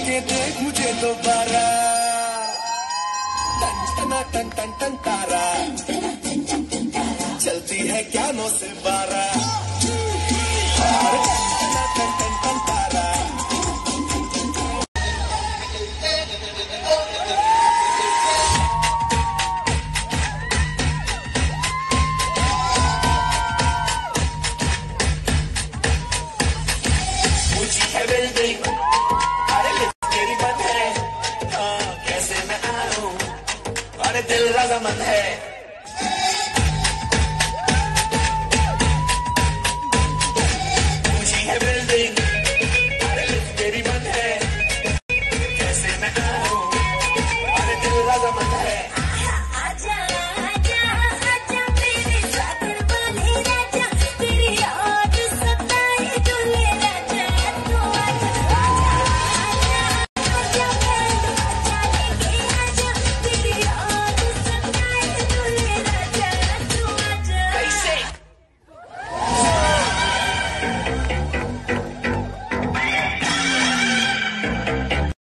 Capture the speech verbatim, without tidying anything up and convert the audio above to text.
के देख मुझे दोबारा, टन टना टन टन टन तारा, चलती है क्या नौ से बारह, टन टन टन टन तारा। ऊंची है बिल्डिंग, अरे तेरी बात है, कैसे मैं आऊं, अरे दिल रजामंद है।